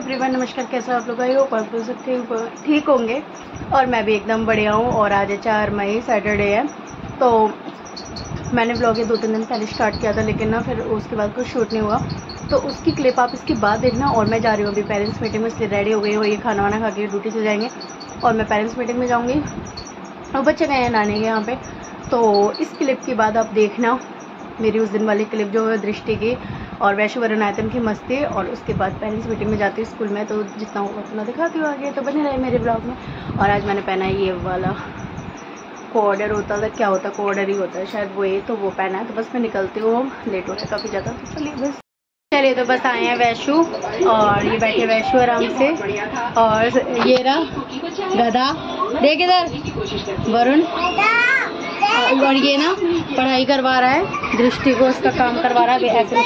Everyone, नमस्कार। कैसे आप लोग? आई होप आप लोग सब ठीक होंगे और मैं भी एकदम बढ़िया हूँ। और आज 4 मई सैटरडे है, तो मैंने व्लॉग ये 2-3 दिन पहले स्टार्ट किया था, लेकिन ना फिर उसके बाद कुछ शूट नहीं हुआ, तो उसकी क्लिप आप इसके बाद देखना। और मैं जा रही हूँ अभी पेरेंट्स मीटिंग में, इसलिए रेडी हो गई हूँ। ये खाना वाना खा के ड्यूटी से जाएंगे और मैं पेरेंट्स मीटिंग में जाऊँगी और बच्चे गए हैं नानी के यहाँ पे। तो इस क्लिप के बाद आप देखना मेरी उस दिन वाली क्लिप जो है दृष्टि की और वैशु वरुण आए थे उनकी मस्ती, और उसके बाद पेरेंट्स मीटिंग में जाती हूँ स्कूल में, तो जितना होगा उतना दिखाती हूँ आगे। तो बने रहे मेरे ब्लॉग में। और आज मैंने पहना है ये वाला कोऑर्डर होता था, क्या होता है, कोऑर्डर ही होता है शायद, वो ये तो वो पहना है। तो बस मैं निकलती हूँ, लेट हो रहा है काफ़ी ज़्यादा, तो चलिए बस। चलिए तो बस आए हैं वैशु, और ये बैठे वैशु आराम से, और ये रहा गधा, देख इधर वरुण, और ये ना पढ़ाई करवा रहा है दृष्टि को, उसका काम करवा रहा है। ऐसे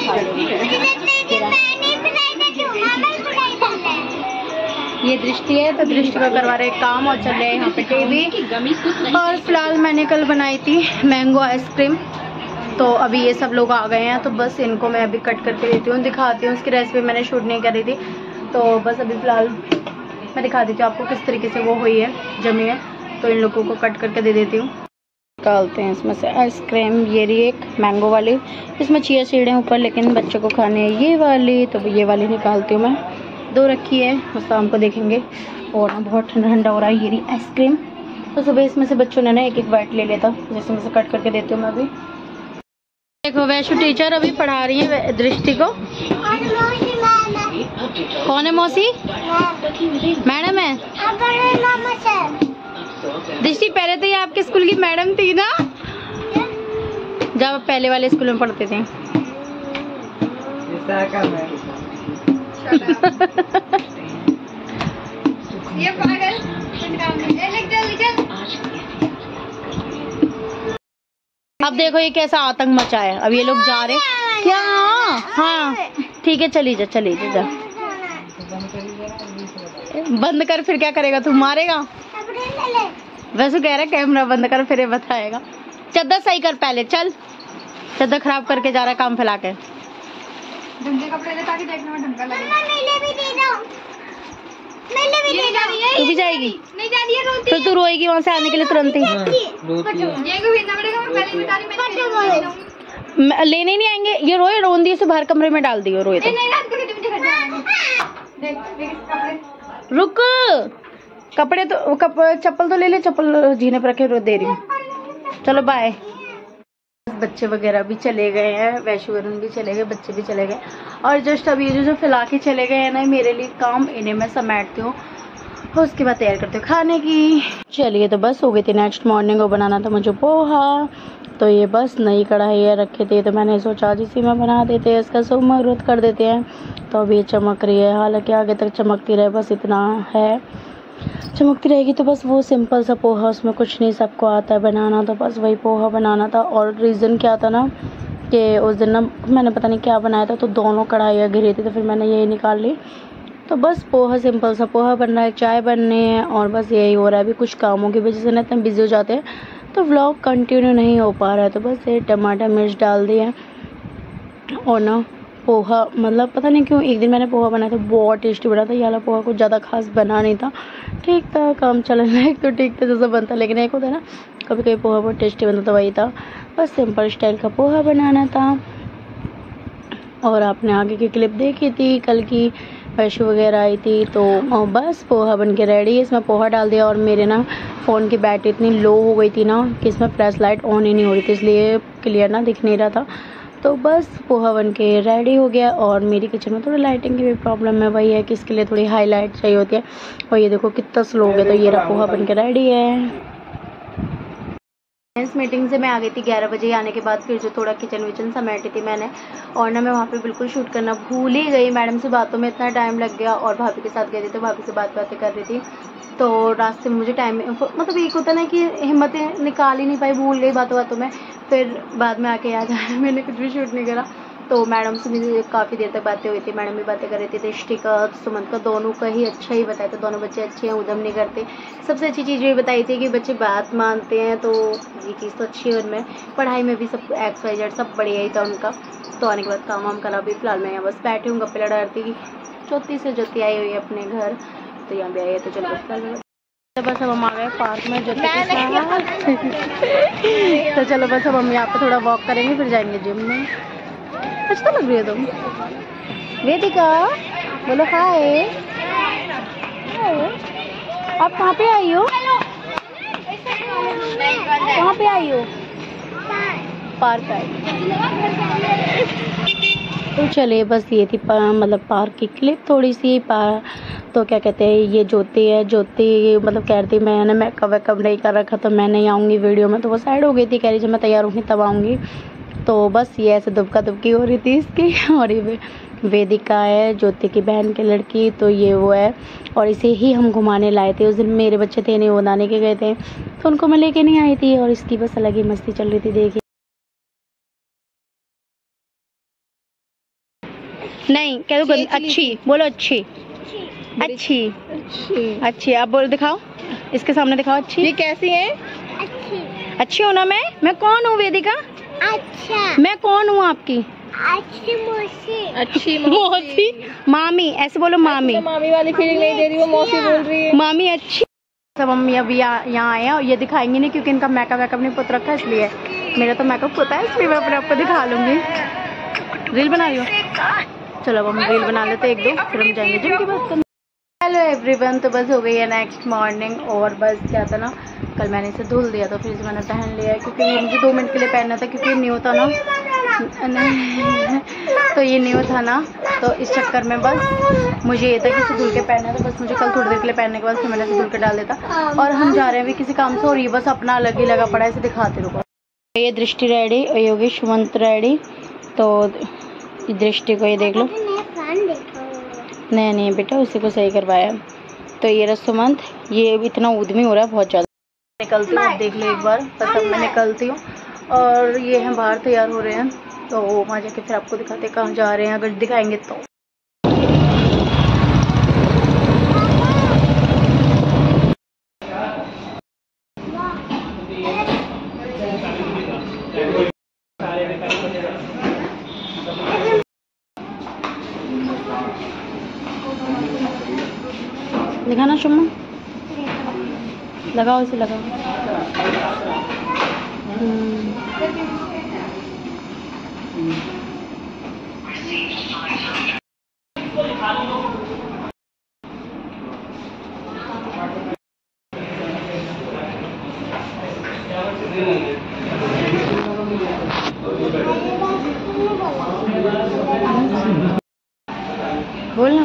ये दृष्टि है, तो दृष्टि को करवा रहे काम, और चल रहे हैं यहाँ पे टीवी। और फिलहाल मैंने कल बनाई थी मैंगो आइसक्रीम, तो अभी ये सब लोग आ गए हैं, तो बस इनको मैं अभी कट करके देती हूँ, दिखाती हूँ। उसकी रेसिपी मैंने शूट नहीं करी थी, तो बस अभी फिलहाल मैं दिखा देती हूँ आपको किस तरीके से वो हुई है, जमी है। तो इन लोगों को कट करके दे देती हूँ। निकालते हैं इसमें से आइसक्रीम। ये रही एक मैंगो वाली, इसमें चिया सीड है ऊपर, लेकिन बच्चों को खाने है ये वाली, तो ये वाली निकालती हूँ मैं। 2 रखी है, बस शाम को देखेंगे। और ना बहुत ठंडा ठंडा हो रहा है। ये रही आइसक्रीम, तो सुबह इसमें से बच्चों ने ना एक बाइट ले लिया था, जैसे मैं से कट करके देती हूँ मैं अभी। देखो वैशु टीचर अभी पढ़ा रही है दृष्टि को। कौन है मौसी? मैडम है दृष्टि। पहले तो ये आपके स्कूल की मैडम थी ना, जब आप पहले वाले स्कूल में पढ़ते थे। ये पागल। अब देखो ये कैसा आतंक मचा है। अब ये लोग जा रहे क्या? हाँ ठीक है, चली जा चली जा। बंद कर, फिर क्या करेगा तू? मारेगा? वैसे कह रहा है कैमरा बंद कर, फिर ये बताएगा। चद्दर सही कर पहले, चल। चद्दर खराब करके जा रहा है काम फैला के। ढंग के कपड़े ले ताकि देखने में ढंग लगे। तू भी जाएगी? नहीं जा रही है, फिर तू रोएगी वहाँ से आने के लिए तुरंत ही। लेने नहीं आएंगे, ये रोए, रोन दी, उसे बाहर कमरे में डाल दियो, रोए तो। रुक, कपड़े तो चप्पल तो ले ले, चप्पल जीने पर रखे, दे रही हूँ। चलो बाय। बच्चे वगैरह भी चले गए हैं, वैशु वरुण भी चले गए, बच्चे भी चले गए, और जस्ट अभी जो फैला के चले गए हैं ना मेरे लिए काम, इन्हें मैं समेटती हूँ, उसके बाद तैयार करती हूँ खाने की। चलिए तो बस हो गई थी नेक्स्ट मॉर्निंग को बनाना था मुझे पोहा, तो ये बस नई कढ़ाई रखे थे, तो मैंने सोचा आज इसी में बना देते हैं, इसका सुमरुद कर देते हैं। तो अभी ये चमक रही है, हालांकि आगे तक चमकती रहे, बस इतना है, चमकती रहेगी। तो बस वो सिंपल सा पोहा, उसमें कुछ नहीं, सबको आता है बनाना, तो बस वही पोहा बनाना था। और रीज़न क्या था ना कि उस दिन ना मैंने पता नहीं क्या बनाया था, तो दोनों कढ़ाइयाँ गिरी थी, तो फिर मैंने यही निकाल ली। तो बस पोहा, सिंपल सा पोहा बन रहा है, चाय बननी है, और बस यही हो रहा है। अभी कुछ कामों की वजह से ना इतने बिजी हो जाते हैं, तो व्लॉग कंटिन्यू नहीं हो पा रहा है। तो बस ये टमाटर मिर्च डाल दिए, और ना पोहा, मतलब पता नहीं क्यों एक दिन मैंने पोहा बनाया था, बहुत टेस्टी बना था। ये वाला पोहा कुछ ज़्यादा खास बना नहीं था, ठीक था, काम चलने लायक तो ठीक था जैसा बनता, लेकिन एक होता है ना कभी कभी पोहा बहुत टेस्टी बनता, तो वही था। बस सिंपल स्टाइल का पोहा बनाना था। और आपने आगे की क्लिप देखी थी कल की, वैशु वगैरह आई थी, तो बस पोहा बन के रेडी है। इसमें पोहा डाल दिया, और मेरे ना फ़ोन की बैटरी इतनी लो हो गई थी ना कि इसमें फ्लैश लाइट ऑन ही नहीं हो रही थी, इसलिए क्लियर ना दिख नहीं रहा था। तो बस पोहा बन के रेडी हो गया। और मेरी किचन में थोड़ी लाइटिंग की भी प्रॉब्लम है, वही है कि इसके लिए थोड़ी हाई लाइट चाहिए होती है, और ये देखो कितना स्लो हो गया। तो ये रहा पोहा बन के रेडी है। इस मीटिंग से मैं आ गई थी 11 बजे, आने के बाद फिर जो थोड़ा किचन विचन समेटी थी मैंने, और ना मैं वहाँ पे बिल्कुल शूट करना भूल ही गई। मैडम से बातों में इतना टाइम लग गया, और भाभी के साथ गई थी, तो भाभी से बातें कर रही थी, तो रास्ते में मुझे टाइम, मतलब एक होता ना कि हिम्मतें निकाल ही नहीं पाई, भूल गई बातों में। फिर बाद में आके याद आया मैंने कुछ भी शूट नहीं करा। तो मैडम से मुझे काफ़ी देर तक बातें हुई थी, मैडम भी बातें कर रही थी, दृष्टि का, सुमंत का, दोनों का ही अच्छा ही बताया था। दोनों बच्चे अच्छे हैं, उधम नहीं करते। सबसे अच्छी चीज़ ये बताई थी कि बच्चे बात मानते हैं, तो ये चीज़ तो अच्छी है उनमें। पढ़ाई में भी सब XYZ सब बढ़िया ही था उनका। तो आने के बाद काम वाम करा, भी फिलहाल मैं यहाँ बस बैठी हूँ, गप्पे लड़ा रही थी, ज्योति से। ज्योति आई हुई है अपने घर, तो यहाँ भी आई है, तो चलो बस अब हम आ गए पार्क में ज्योति के साथ। तो चलो बस अब हम यहाँ पे थोड़ा वॉक करेंगे, फिर जाएंगे जिम में। अच्छा तो लग रही है तुम। वेदिका बोलो हाय। आप कहाँ पे आई हो? कहाँ पे आई हो? पार्क आई। तो चलिए बस ये थी मतलब पार्क की क्लिप थोड़ी सी। तो क्या कहते हैं, ये ज्योति है। ज्योति मतलब कह रही थी मैंने मेकअप वेकअप नहीं कर रखा तो मैं नहीं आऊँगी वीडियो में, तो वो साइड हो गई थी, कह रही जब मैं तैयार होंगी तब आऊँगी। तो बस ये ऐसे दुबका दुबकी हो रही थी इसकी। और ये वेदिका है ज्योति की बहन की लड़की, तो ये वो है। और इसे ही हम घुमाने लाए थे। उस दिन मेरे बच्चे थे नहीं, वो नानी के गए थे, तो उनको मैं लेके नहीं आई थी, और इसकी बस अलग ही मस्ती चल रही थी। देखिए नहीं कह दो अच्छी बोलो, अच्छी अच्छी अच्छी। आप बोलो, दिखाओ इसके सामने दिखाओ अच्छी। ये कैसी है? अच्छी हो ना? मैं कौन हूँ वेदिका? अच्छा मैं कौन हूँ आपकी? अच्छी मौसी मामी, ऐसे बोलो मामी। तो मामी वाली फीलिंग नहीं दे रही, वो मौसी बोल रही है। मामी अच्छी। सब मम्मी अभी यहाँ आए हैं, और ये दिखाएंगे नहीं क्योंकि इनका मेकअप वेकअप नहीं पुत रखा, इसलिए। मेरा तो मेकअप होता है, इसलिए मैं अपने आपको दिखा लूंगी। रील बना रही हो? चलो अब हम रील बना लेते एक दो, फिर हम जाएंगे जिम की बात करने। हेलो एवरीवन, तो बस हो गई है नेक्स्ट मॉर्निंग। और बस क्या था ना, कल मैंने इसे धुल दिया, तो फिर इसे मैंने पहन लिया है, क्योंकि ये मुझे 2 मिनट के लिए पहनना था, क्योंकि न्यू था ना। तो ये न्यू था ना, तो इस चक्कर में बस मुझे ये था कि इसे धुल के पहनना था। बस मुझे कल थोड़ी देर के लिए पहनने के बाद फिर मैंने इसे धुल के डाल देता। और हम जा रहे हैं अभी किसी काम से, और ये बस अपना अलग ही लगा पड़ा है, इसे दिखाते रुको। ये दृष्टि रेडी, योगी सुमंत रेडी। तो दृष्टि को ये देख लो। नहीं बेटा, उसी को सही करवाया। तो ये रसुमंत, ये इतना उद्यमी हो रहा है बहुत ज़्यादा। निकलती हूँ, देख लो एक बार, बस अब मैं निकलती हूँ। और ये हैं बाहर तैयार हो रहे हैं, तो वहाँ जाके फिर आपको दिखाते हैं कहाँ जा रहे हैं, अगर दिखाएंगे तो। दिखाना शुम्मा, लगाओ इसे, लगाओ। बोलना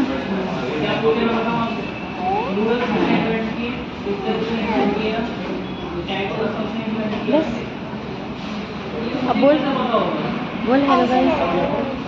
बस, अब बोल हेलो गाइस।